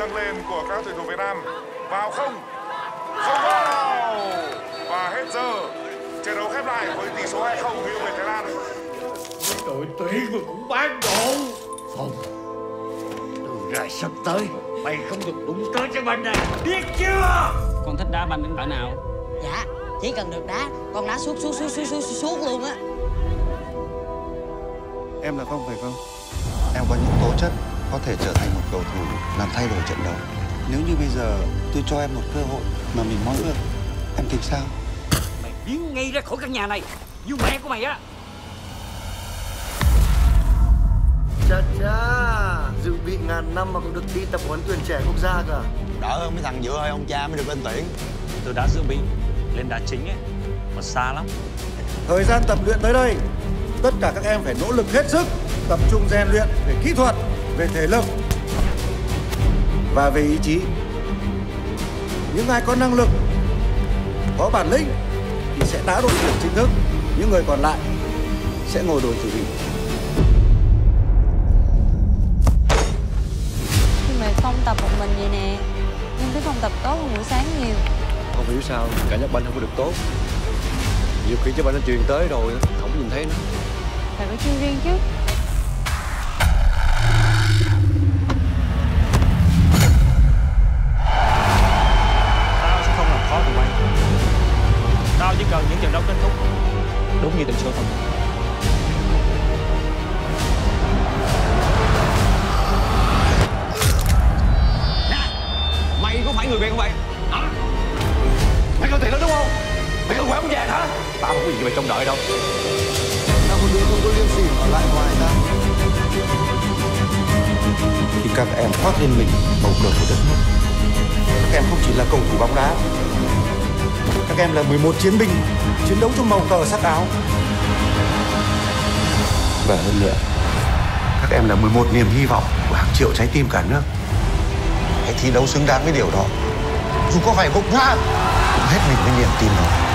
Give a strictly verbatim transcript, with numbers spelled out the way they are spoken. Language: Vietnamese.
dâng lên của các tuyển thủ Việt Nam. Vào không? Không vào! Và hết giờ. Trận đấu khép lại với tỷ số hai không nghiêng về Thái Lan. Đội tuyển mà cũng bán độ. Phong, từ ra sắp tới mày không được đụng tới trái banh này, biết chưa? Con thích đá banh đến cỡ nào? Dạ, chỉ cần được đá, con đá suốt suốt suốt suốt suốt suốt luôn á. Em là Phong phải không? Em có những tố chất có thể trở thành một cầu thủ làm thay đổi trận đấu. Nếu như bây giờ tôi cho em một cơ hội mà mình mong ước, em tính sao? Mày biến ngay ra khỏi căn nhà này, như mẹ của mày á. Chà chà, dự bị ngàn năm mà cũng được đi tập huấn tuyển trẻ quốc gia cả. Đỡ hơn mấy thằng giữa hơi ông cha mới được lên tuyển. Từ đá dự bị lên đá chính ấy, mà xa lắm. Thời gian tập luyện tới đây, tất cả các em phải nỗ lực hết sức, tập trung rèn luyện về kỹ thuật, về thể lực và về ý chí. Những ai có năng lực, có bản lĩnh thì sẽ đá đội tuyển chính thức, những người còn lại sẽ ngồi đội chủ bị. Nhưng mà Phong tập một mình vậy nè, em thấy Phong tập tốt hơn buổi sáng nhiều. Không hiểu sao cảm giác banh không có được tốt. Nhiều khi trái banh nó truyền tới rồi không nhìn thấy nó. Phải có chuyên riêng chứ. Tao sẽ không làm khó tụi bay. Tao chỉ cần những trận đấu kết thúc đúng như tỷ số thôi. Mày có phải người Việt không vậy? Hả? Mày có tiền đó đúng không? Mày không phải ông già hả? Tao không có gì mày trông đợi đâu. Sao một đứa không có liêm sỉ ở lại ngoài ta? Khi các em khoác lên mình màu cờ của đất nước, các em không chỉ là cầu thủ bóng đá, các em là mười một chiến binh chiến đấu trong màu cờ sắc áo. Và hơn nữa, các em là mười một niềm hy vọng của hàng triệu trái tim cả nước. Hãy thi đấu xứng đáng với điều đó. Dù có phải gục ngã, hết mình với niềm tin đó.